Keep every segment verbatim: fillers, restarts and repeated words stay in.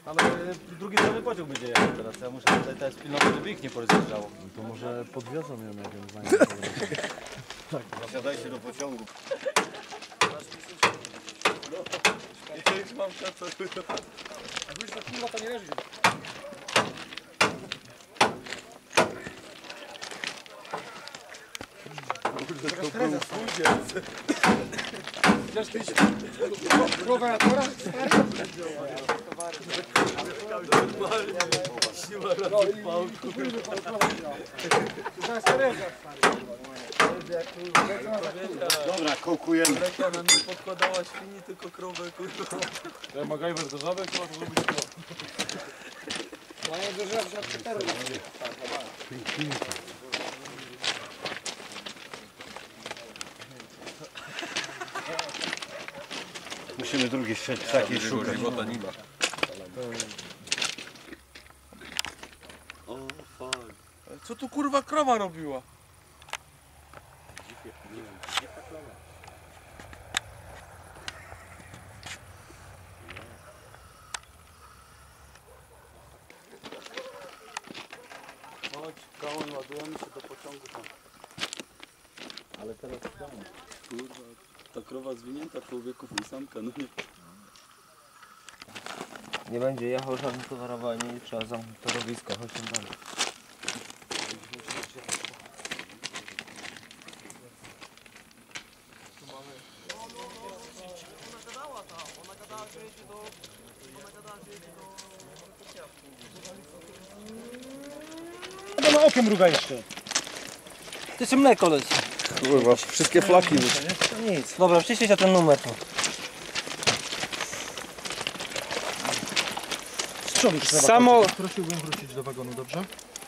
Ale z drugiej strony pociąg będzie jechał teraz. Ja muszę tutaj teraz pilnować, żeby ich nie porozjeżdżało. To może podwiozą ją, nie wiem, zanim Tak. Wsiadajcie do pociągu. I już mam kacę. A już za kurwa to nie leży. Wiesz kiedyś krowę na torach, stary? Siła razy pałku. Dobra, kołkujemy. Lekia nam nie podkładała świni, tylko krowę, kurwa. Ja MacGyver do żabek, chyba to zrobić to. Mają do żab, żab cztery. Musimy drugie takiej szukać. Co tu kurwa krowa robiła? Chodź, kołem ładujemy się do pociągu tam. Ale teraz tam. Kurwa, ta krowa zwinięta człowieków i samka, no nie. Nie będzie jechał żadne towarowanie i trzeba zamknąć torowisko, chodź tam dalej. To na okiem mruga jeszcze. Ty czy mleko leci? Kurwa, wszystkie flaki już. To nic. Dobra, wciśnij się ten numer tu. Strzelić trzeba. Samo... Prosiłbym wrócić do wagonu, dobrze?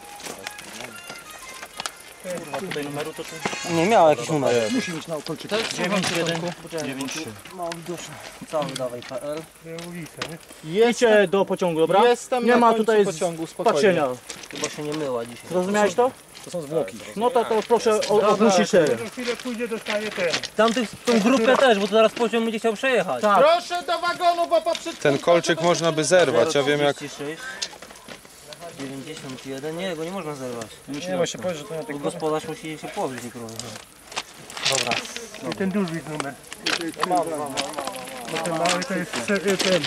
Kurwa, tutaj numeru to czy... Nie, miała jakiś numer. Musi mieć na okolczyku. dziewięć jeden. dziewięć trzy. Mam duszę. Cały dawaj P L. Jedźcie do pociągu, dobra? Jestem Nie na ma końcu tutaj pociągu, spokojnie. patrzenia. Chyba się nie myła dzisiaj. Zrozumiałeś to? To są zwłoki. No to, to proszę o- odwrócić się. Tamtych, tą grupę też, bo to zaraz pociąg będzie chciał przejechać. Tak. Proszę do wagonu, bo poprzed... Ten kolczyk można by zerwać, ja wiem jak... trzydzieści sześć, dziewięćdziesiąt jeden, nie, go nie można zerwać. Nie, właśnie powiedz, że to na Bo tego... gospodarz musi się pozbyć tej krowy. Dobra. I ten duży numer. Mam, mam, mam. Bo ten mały to jest ten. ten.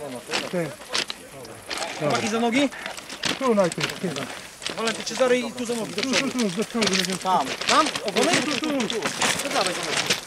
Chłopaki za nogi? Tu najpierw. Tu, Walenty, czy zary i tu za nogi, do tu, przodu. tu, do przodu będziemy. Tam. Tam? Ogony? Tu, tu, tu. To dawaj za nogi.